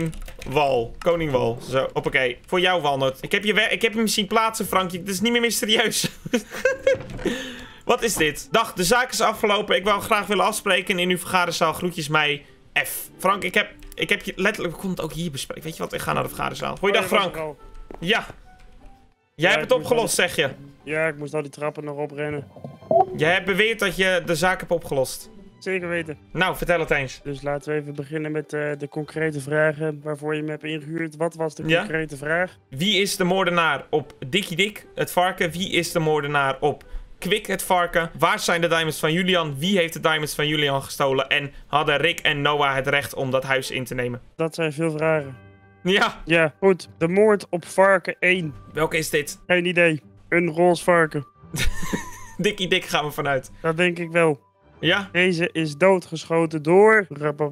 Wal. Koningwal. Zo, hoppakee. Voor jou, Walnut. Ik heb je zien plaatsen, Frankje. Het is niet meer mysterieus. Wat is dit? Dag, de zaak is afgelopen. Ik wou graag willen afspreken in uw vergaderzaal. Groetjes mij. F. Frank, ik heb je letterlijk... We konden het ook hier bespreken. Weet je wat? Ik ga naar de vergaderzaal. Goeiedag, Frank. Ja. Jij hebt het opgelost, zeg je. Ja, ik moest al die trappen nog oprennen. Jij hebt beweerd dat je de zaak hebt opgelost. Zeker weten. Nou, vertel het eens. Dus laten we even beginnen met de concrete vragen waarvoor je me hebt ingehuurd. Wat was de concrete vraag? Wie is de moordenaar op Dikkie Dik, het varken? Wie is de moordenaar op Kwik, het varken? Waar zijn de diamonds van Julian? Wie heeft de diamonds van Julian gestolen? En hadden Rick en Noah het recht om dat huis in te nemen? Dat zijn veel vragen. Ja. Ja, goed. De moord op varken 1. Welke is dit? Geen idee. Een roze varken. Dikkie Dik gaan we vanuit. Dat denk ik wel. Ja? Deze is doodgeschoten door...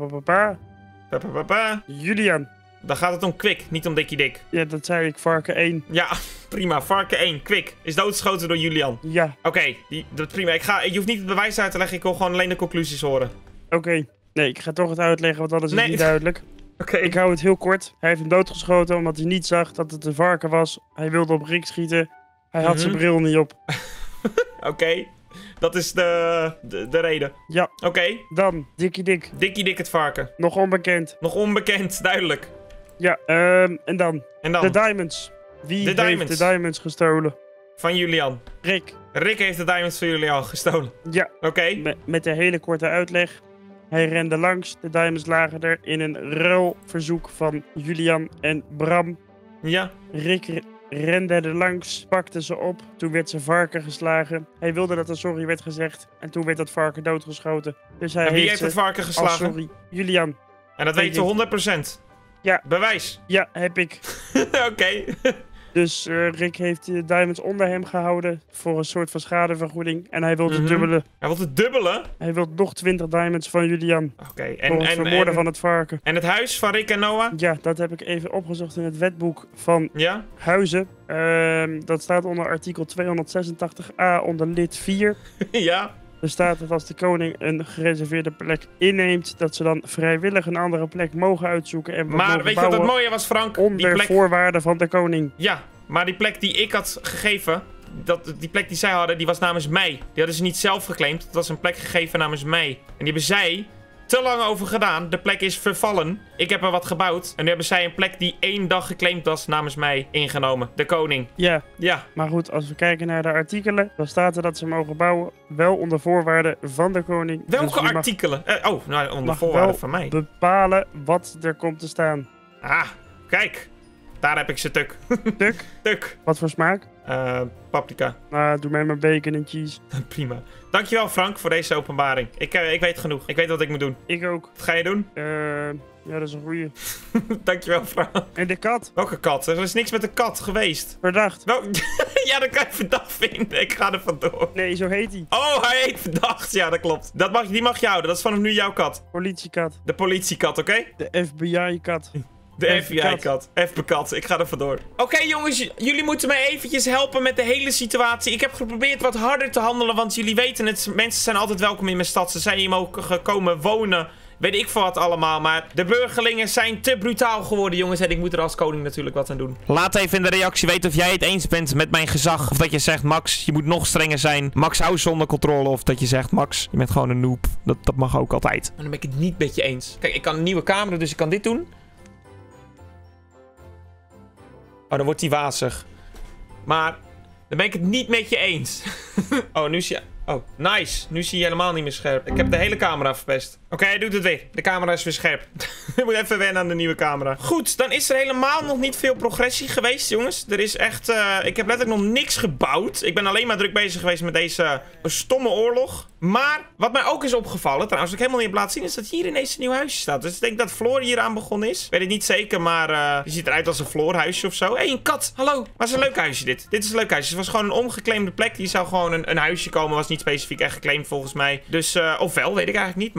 Julian. Dan gaat het om Kwik, niet om Dikkie Dik. Ja, dat zei ik. Varken 1. Ja, prima. Varken 1. Kwik is doodgeschoten door Julian. Ja. Oké, prima. Je hoeft niet het bewijs uit te leggen. Ik wil gewoon alleen de conclusies horen. Oké. Nee, ik ga toch het uitleggen, want anders is het niet duidelijk. Oké. Ik hou het heel kort. Hij heeft hem doodgeschoten omdat hij niet zag dat het een varken was. Hij wilde op Rick schieten. Hij had zijn bril niet op. Oké. Dat is de reden. Ja. Oké. Dan, Dikkie Dik. Dikkie Dik het varken. Nog onbekend. Nog onbekend, duidelijk. Ja, en dan? En dan? De diamonds. Wie heeft de diamonds gestolen? Van Julian. Rick. Rick heeft de diamonds van Julian gestolen. Ja. Oké. Met een hele korte uitleg. Hij rende langs. De diamonds lagen er in een ruilverzoek van Julian en Bram. Ja. Rick rende er langs, pakte ze op. Toen werd zijn varken geslagen. Hij wilde dat er sorry werd gezegd. En toen werd dat varken doodgeschoten. Dus hij en wie heeft het varken geslagen? Sorry, Julian. En dat weet je 100%? Ja. Bewijs? Ja, heb ik. Oké. Dus Rick heeft de diamonds onder hem gehouden voor een soort van schadevergoeding. En hij wil het dubbelen. Hij wil het dubbelen? Hij wil nog 20 diamonds van Julian. Oké. Voor het vermoorden van het varken. En het huis van Rick en Noah? Ja, dat heb ik even opgezocht in het wetboek van huizen. Dat staat onder artikel 286a onder lid 4. Ja. Er staat dat als de koning een gereserveerde plek inneemt, dat ze dan vrijwillig een andere plek mogen uitzoeken. En maar weet je wat het mooie was, Frank? Onder voorwaarden van de koning. Ja, maar die plek die ik had gegeven, die plek die zij hadden, die was namens mij. Die hadden ze niet zelf geclaimd. Het was een plek gegeven namens mij. En die hebben zij te lang over gedaan. De plek is vervallen. Ik heb er wat gebouwd. En nu hebben zij een plek die 1 dag geclaimd was namens mij ingenomen. De koning. Ja. Ja. Maar goed, als we kijken naar de artikelen, dan staat er dat ze mogen bouwen. Wel onder voorwaarden van de koning. Welke dus artikelen? Nou, onder voorwaarden van mij. Bepalen wat er komt te staan. Ah, kijk. Daar heb ik ze tuk. Tuk? Tuk. Wat voor smaak? Paprika. Doe mij maar bacon en cheese. Prima. Dankjewel Frank voor deze openbaring. Ik weet genoeg. Ik weet wat ik moet doen. Ik ook. Wat ga je doen? Ja, dat is een goeie. Dankjewel Frank. En de kat? Welke kat? Er is niks met de kat geweest. Verdacht. Ja, dat kan je verdacht vinden. Ik ga er vandoor. Nee, zo heet hij. Oh, hij heet verdacht. Ja, dat klopt. Die mag je houden. Dat is vanaf nu jouw kat. Politiekat. De politiekat, oké? De FBI-kat. De FBI-kat. FBI-kat. Ik ga er vandoor. Oké, jongens. Jullie moeten mij eventjes helpen met de hele situatie. Ik heb geprobeerd wat harder te handelen. Want jullie weten het. Mensen zijn altijd welkom in mijn stad. Ze zijn hier mogen komen wonen. Weet ik veel wat allemaal. Maar de burgerlingen zijn te brutaal geworden, jongens. En ik moet er als koning natuurlijk wat aan doen. Laat even in de reactie weten of jij het eens bent met mijn gezag. Of dat je zegt, Max, je moet nog strenger zijn. Max, hou ze onder controle. Of dat je zegt, Max, je bent gewoon een noob. Dat mag ook altijd. En dan ben ik het niet met je eens. Kijk, ik kan een nieuwe camera, dus ik kan dit doen. Oh, dan wordt hij wazig. Maar dan ben ik het niet met je eens. Oh, nu zie je... Oh, nice. Nu zie je helemaal niet meer scherp. Ik heb de hele camera verpest. Oké, hij doet het weer. De camera is weer scherp. Ik moet even wennen aan de nieuwe camera. Goed, dan is er helemaal nog niet veel progressie geweest, jongens. Er is echt... ik heb letterlijk nog niks gebouwd. Ik ben alleen maar druk bezig geweest met deze stomme oorlog. Maar wat mij ook is opgevallen, trouwens, wat ik helemaal niet heb laten zien, is dat hier ineens een nieuw huisje staat. Dus ik denk dat Floor hier aan begonnen is. Weet het niet zeker, maar die ziet eruit als een Floor-huisje of zo. Hé, een kat. Hallo. Maar het is een leuk huisje, dit. Dit is een leuk huisje. Het was gewoon een ongeclaimde plek. Hier zou gewoon een huisje komen. Was niet specifiek echt geclaimd volgens mij. Dus, ofwel, weet ik eigenlijk niet. Maar in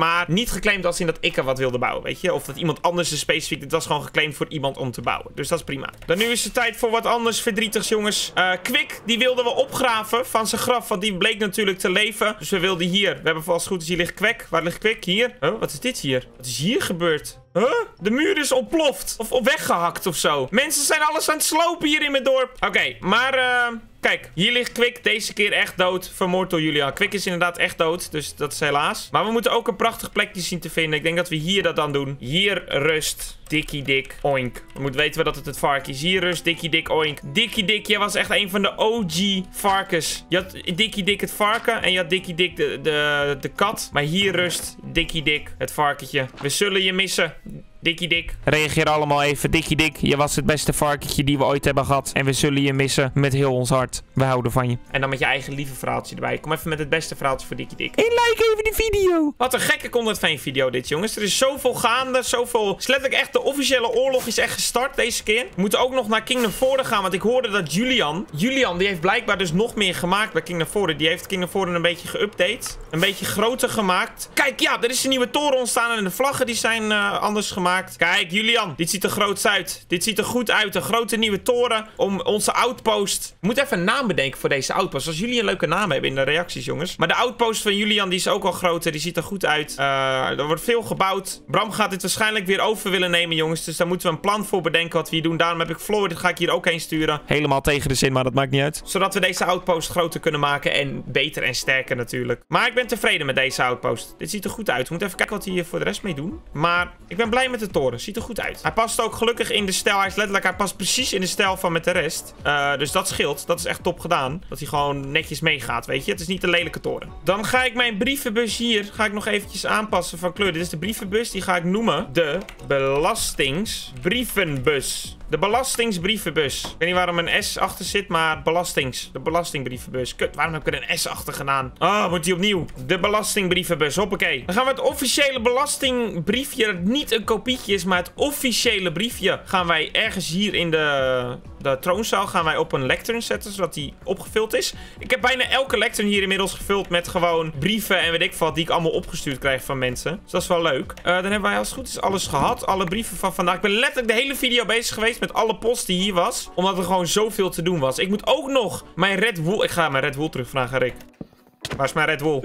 niet geclaimd als in dat ik er wat wilde bouwen, weet je. Of dat iemand anders er specifiek... Dit was gewoon geclaimd voor iemand om te bouwen. Dus dat is prima. Dan nu is het tijd voor wat anders verdrietigs, jongens. Kwik, die wilden we opgraven van zijn graf. Want die bleek natuurlijk te leven. Dus we wilden hier. We hebben vast goed, dus hier ligt Kwek. Waar ligt Kwik? Hier. Oh, wat is dit hier? Wat is hier gebeurd? Huh? De muur is ontploft. Of weggehakt of zo. Mensen zijn alles aan het slopen hier in mijn dorp. Oké, maar... Kijk, hier ligt Kwik deze keer echt dood. Vermoord door Julian. Kwik is inderdaad echt dood. Dus dat is helaas. Maar we moeten ook een prachtig plekje zien te vinden. Ik denk dat we hier dat dan doen. Hier rust Dikkie Dik Oink. We moeten weten dat het varken is. Hier rust Dikkie Dik Oink. Dikkie Dik, jij was echt een van de OG varkens. Je had Dikkie Dik het varken. En je had Dikkie Dik de kat. Maar hier rust Dikkie Dik het varkentje. We zullen je missen. Dikkie Dik. Reageer allemaal even. Dikkie Dik, je was het beste varkentje die we ooit hebben gehad. En we zullen je missen met heel ons hart. We houden van je. En dan met je eigen lieve verhaaltje erbij. Kom even met het beste verhaaltje voor Dikkie Dik. En like even die video. Wat een gekke content van video dit, jongens. Er is zoveel gaande, zoveel... Het is letterlijk echt, de officiële oorlog is echt gestart deze keer. We moeten ook nog naar Kingdom Forward gaan, want ik hoorde dat Julian, die heeft blijkbaar dus nog meer gemaakt bij Kingdom Forward. Die heeft Kingdom Forward een beetje geüpdate. Een beetje groter gemaakt. Kijk, ja, er is een nieuwe toren ontstaan en de vlaggen die zijn anders gemaakt. Kijk, Julian, dit ziet er groots uit. Dit ziet er goed uit. Een grote nieuwe toren om onze outpost. We moeten even een naam bedenken voor deze outpost. Als jullie een leuke naam hebben in de reacties, jongens. Maar de outpost van Julian, die is ook al groter. Die ziet er goed uit. Er wordt veel gebouwd. Bram gaat dit waarschijnlijk weer over willen nemen, jongens. Dus daar moeten we een plan voor bedenken wat we hier doen. Daarom heb ik Floor, dit ga ik hier ook heen sturen. Helemaal tegen de zin, maar dat maakt niet uit. Zodat we deze outpost groter kunnen maken. En beter en sterker natuurlijk. Maar ik ben tevreden met deze outpost. Dit ziet er goed uit. We moeten even kijken wat we hier voor de rest mee doen. Maar ik ben blij met de toren. Ziet er goed uit. Hij past ook gelukkig in de stijl. Hij past precies in de stijl van met de rest. Dus dat scheelt. Dat is echt top gedaan. Dat hij gewoon netjes meegaat, weet je. Het is niet een lelijke toren. Dan ga ik mijn brievenbus hier nog eventjes aanpassen van kleur. Dit is de brievenbus. Die ga ik noemen de belastingsbrievenbus. De belastingsbrievenbus. Ik weet niet waarom een S achter zit, maar de belastingbrievenbus. Kut, waarom heb ik er een S achter gedaan? Oh, moet die opnieuw. De belastingbrievenbus, hoppakee. Dan gaan we het officiële belastingbriefje, dat niet een kopietje is, maar het officiële briefje, gaan wij ergens hier in de troonzaal gaan wij op een lectern zetten, zodat die opgevuld is. Ik heb bijna elke lectern hier inmiddels gevuld met gewoon brieven en weet ik wat, die ik allemaal opgestuurd krijg van mensen. Dus dat is wel leuk. Dan hebben wij als het goed is alles gehad. Alle brieven van vandaag. Ik ben letterlijk de hele video bezig geweest met alle post die hier was. Omdat er gewoon zoveel te doen was. Ik moet ook nog mijn Red Wool... Ik ga mijn Red Wool terugvragen, Rick. Waar is mijn Red Wool?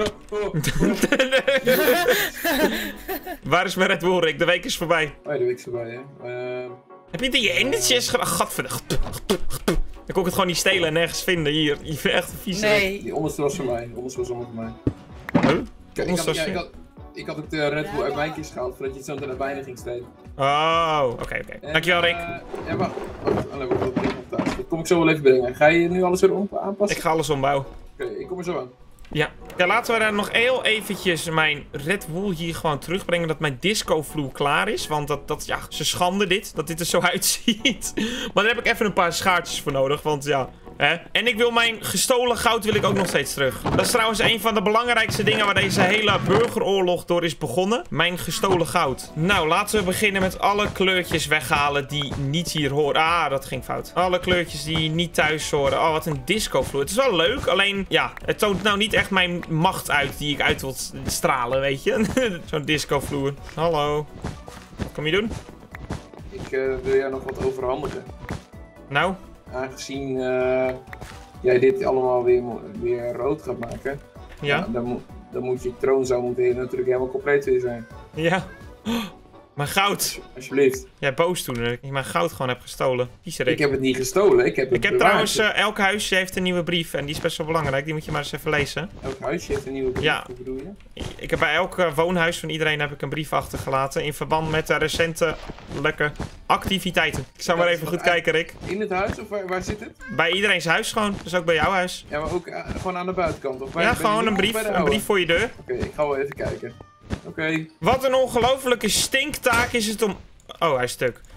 Waar is mijn Red Wool, Rick? De week is voorbij. Oh ja, de week is voorbij, hè. Heb je het in je endertjes gedaan? Gadverdamme. Dan kon ik het gewoon niet stelen en nergens vinden. Hier, je bent echt een vies. Nee. Die onderste was voor mij. De onderste was allemaal voor mij. Huh? Kijk, ik had ook de Red Bull uit mijn kist gehaald, voordat je het zo naar bijna ging stelen. Oh, oké. Dankjewel, Rick. Ja, wacht. Dat kom ik zo wel even brengen. Ga je nu alles weer aanpassen? Ik ga alles ombouwen. Oké, ik kom er zo aan. Ja, laten we daar nog heel eventjes mijn Red Wool hier gewoon terugbrengen. Dat mijn discovloer klaar is. Want ja, ze schande dit. Dat dit er zo uitziet. Maar daar heb ik even een paar schaartjes voor nodig. Want ja... En ik wil mijn gestolen goud ook nog steeds terug. Dat is trouwens een van de belangrijkste dingen waar deze hele burgeroorlog door is begonnen. Mijn gestolen goud. Nou, laten we beginnen met alle kleurtjes weghalen die niet hier horen. Ah, dat ging fout. Alle kleurtjes die niet thuis horen. Oh, wat een discovloer. Het is wel leuk, alleen ja, het toont nou niet echt mijn macht uit die ik uit wil stralen, weet je. Zo'n discovloer. Hallo. Wat kom je doen? Ik wil jou nog wat overhandigen. Nou? Aangezien jij dit allemaal weer rood gaat maken, ja. Dan moet je troonzaal natuurlijk helemaal compleet weer zijn. Ja. Mijn goud. Alsjeblieft. Jij boos toen ik mijn goud gewoon heb gestolen. Ik heb het niet gestolen, ik heb trouwens, elk huisje heeft een nieuwe brief en die is best wel belangrijk. Die moet je maar eens even lezen. Elk huisje heeft een nieuwe brief, ja. Hoe bedoel je? Ik heb bij elk woonhuis van iedereen heb ik een brief achtergelaten in verband met de recente leuke activiteiten. Ik zou maar even goed kijken, Rick. In het huis of waar zit het? Bij iedereen's huis gewoon, dus ook bij jouw huis. Ja, maar ook gewoon aan de buitenkant? Of ja, gewoon een brief voor je deur. Oké, ik ga wel even kijken. Oké. Wat een ongelofelijke stinktaak is het om... Oh, hij is stuk.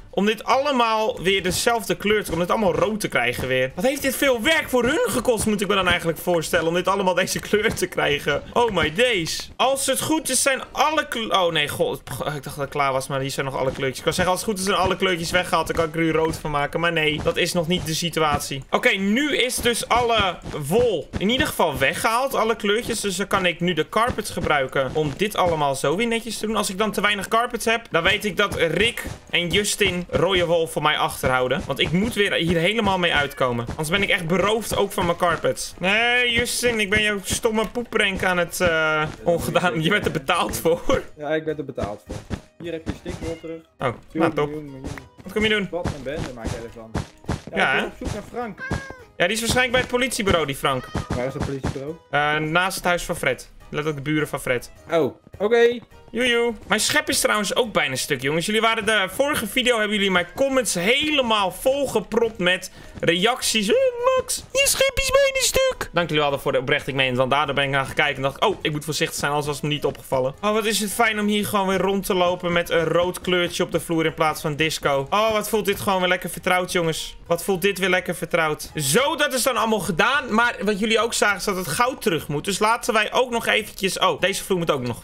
om dit allemaal weer dezelfde kleur te... om dit allemaal rood te krijgen weer. Wat heeft dit veel werk voor hun gekost, moet ik me dan eigenlijk voorstellen. Om dit allemaal deze kleur te krijgen. Oh my days. Als het goed is, zijn alle oh nee, god. Ik dacht dat het klaar was, maar hier zijn nog alle kleurtjes. Ik kan zeggen, als het goed is, zijn alle kleurtjes weggehaald. Dan kan ik er nu rood van maken. Maar nee, dat is nog niet de situatie. Oké, nu is dus alle wol in ieder geval weggehaald. Alle kleurtjes. Dus dan kan ik nu de carpets gebruiken om dit allemaal zo weer netjes te doen. Als ik dan te weinig carpets heb, dan weet ik dat Rick en Justin rode wol voor mij achterhouden. Want ik moet weer hier helemaal mee uitkomen. Anders ben ik echt beroofd ook van mijn carpets. Nee, Justin, ik ben jouw stomme poepprank aan het ongedaan. Je bent er betaald voor. Ja, ik ben er betaald voor. Hier heb je stickbol terug. Oh, nou top. Wat kom je doen? Wat een bende maak jij ervan. Ja, ik hè? ben op zoek naar Frank. Ja, die is waarschijnlijk bij het politiebureau, die Frank. Waar is het politiebureau? Naast het huis van Fred. Letterlijk de buren van Fred. Oh, oké. Joejoe. Mijn schep is trouwens ook bijna stuk, jongens. Jullie waren de vorige video, hebben jullie mijn comments helemaal volgepropt met reacties. Max, je schep is bijna stuk. Dank jullie wel voor de oprechte mening, want daardoor ben ik naar gekeken en dacht ik, oh, ik moet voorzichtig zijn, anders was het me niet opgevallen. Oh, wat is het fijn om hier gewoon weer rond te lopen met een rood kleurtje op de vloer in plaats van disco. Oh, wat voelt dit gewoon weer lekker vertrouwd, jongens. Wat voelt dit weer lekker vertrouwd. Zo, dat is dan allemaal gedaan. Maar wat jullie ook zagen is dat het goud terug moet. Dus laten wij ook nog eventjes... Oh, deze vloer moet ook nog.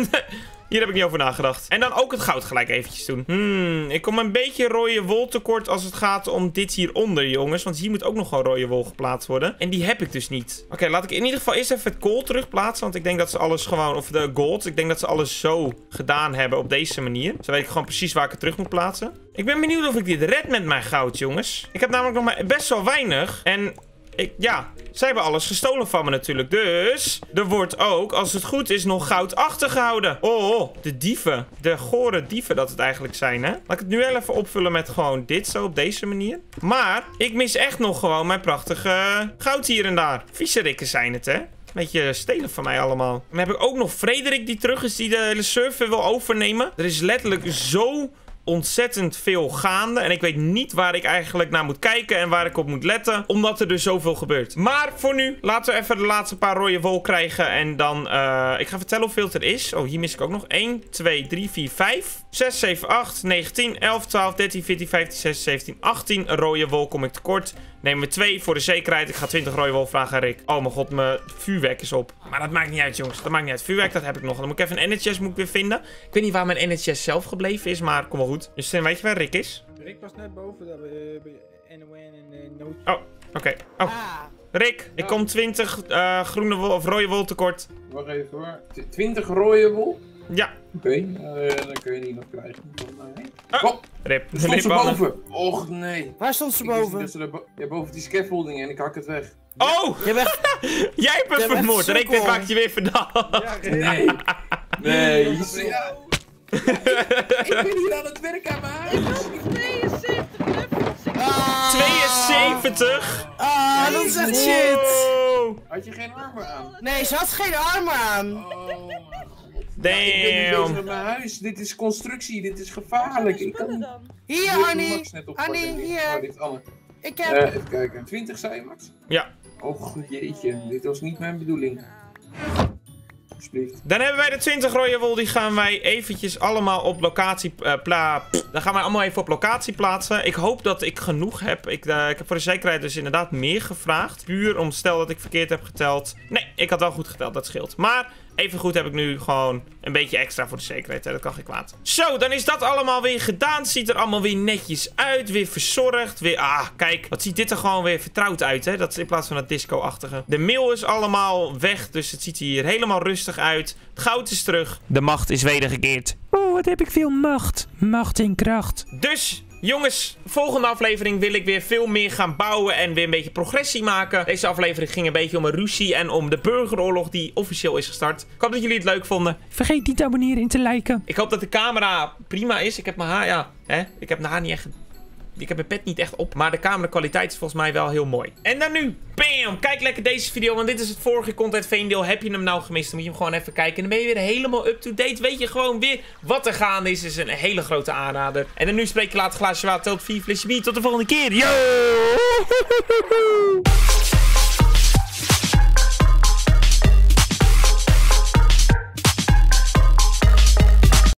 Hier heb ik niet over nagedacht. En dan ook het goud gelijk eventjes doen. Ik kom een beetje rode wol tekort als het gaat om dit hieronder, jongens. Want hier moet ook nog gewoon rode wol geplaatst worden. En die heb ik dus niet. Oké, laat ik in ieder geval eerst even het kool terugplaatsen. Want ik denk dat ze alles gewoon... Of de gold. Ik denk dat ze alles zo gedaan hebben op deze manier. Zo weet ik gewoon precies waar ik het terug moet plaatsen. Ik ben benieuwd of ik dit red met mijn goud, jongens. Ik heb namelijk nog maar best wel weinig. En... ja, zij hebben alles gestolen van me natuurlijk. Dus er wordt ook, als het goed is, nog goud achtergehouden. Oh, de dieven. De gore dieven dat het eigenlijk zijn, hè. Laat ik het nu wel even opvullen met gewoon dit zo op deze manier. Maar ik mis echt nog gewoon mijn prachtige goud hier en daar. Viezerikken zijn het, hè. Beetje stelen van mij allemaal. Dan heb ik ook nog Frederik die terug is, die de hele server wil overnemen. Er is letterlijk zo... ontzettend veel gaande. En ik weet niet waar ik eigenlijk naar moet kijken en waar ik op moet letten. Omdat er dus zoveel gebeurt. Maar voor nu, laten we even de laatste paar rode wol krijgen. En dan, ik ga vertellen hoeveel het er is. Oh, hier mis ik ook nog. 1, 2, 3, 4, 5, 6, 7, 8, 9, 10, 11, 12, 13, 14, 15, 16, 17, 18. Een rode wol kom ik tekort. Nemen we 2 voor de zekerheid. Ik ga 20 rode wol vragen aan Rick. Oh mijn god, mijn vuurwerk is op. Maar dat maakt niet uit, jongens. Dat maakt niet uit. Vuurwerk, dat heb ik nog. Dan moet ik even een NHS weer vinden. Ik weet niet waar mijn NHS zelf gebleven is, maar kom wel goed. Dus weet je waar Rick is? Rick was net boven bij NON en Nootje. Oh, oké. Oh. Rick, ik kom 20 groene wol of rode wol tekort. Wacht even hoor. 20 rode wol? Ja. Oké, dan kun je die nog krijgen. Oh, Rip. Er stond ze boven. Och nee. Waar stond ze boven? Ja, boven die scaffolding en ik hak het weg. Oh! Jij hebt hem vermoord. Rick, dit maakt je weer verdacht. Ja, nee. Nee. Ja. Ik ben hier aan het werk aan mijn huis. 72? Ah, dat is echt shit. Had je geen armor aan? Nee, ze had geen armor aan. Oh mijn god. Damn. Ja, ik ben niet bezig met mijn huis. Dit is constructie. Dit is gevaarlijk. Ik kan niet. Hier, Annie. Annie, hier. Ik heb... Even kijken. 20 zei je, Max? Ja. Och, jeetje. Dit was niet mijn bedoeling. Alsjeblieft. Dan hebben wij de 20 rode wol. Die gaan wij eventjes allemaal op locatie dan gaan wij allemaal even op locatie plaatsen. Ik hoop dat ik genoeg heb. Ik heb voor de zekerheid dus inderdaad meer gevraagd. Puur om stel dat ik verkeerd heb geteld. Nee, ik had wel goed geteld. Dat scheelt. Maar... evengoed heb ik nu gewoon een beetje extra voor de zekerheid. Hè? Dat kan geen kwaad. Zo, dan is dat allemaal weer gedaan. Ziet er allemaal weer netjes uit. Weer verzorgd. Weer, kijk. Wat ziet dit er gewoon weer vertrouwd uit, hè? Dat is in plaats van dat disco-achtige. De mail is allemaal weg. Dus het ziet hier helemaal rustig uit. Het goud is terug. De macht is wedergekeerd. Oh, wat heb ik veel macht. Macht en kracht. Dus... jongens, volgende aflevering wil ik weer veel meer gaan bouwen en weer een beetje progressie maken. Deze aflevering ging een beetje om een ruzie en om de burgeroorlog die officieel is gestart. Ik hoop dat jullie het leuk vonden. Vergeet niet te abonneren en te liken. Ik hoop dat de camera prima is. Ik heb mijn haar, ja, hè? Ik heb mijn haar niet echt... ik heb mijn pet niet echt op, maar de camerakwaliteit is volgens mij wel heel mooi. En dan nu, bam! Kijk lekker deze video, want dit is het vorige Content Veendeel. Heb je hem nou gemist, dan moet je hem gewoon even kijken. En dan ben je weer helemaal up-to-date. Weet je gewoon weer wat er gaande is. Is een hele grote aanrader. En dan nu spreek je later glaasje water, tot 4 flesje bier. Tot de volgende keer. Yo!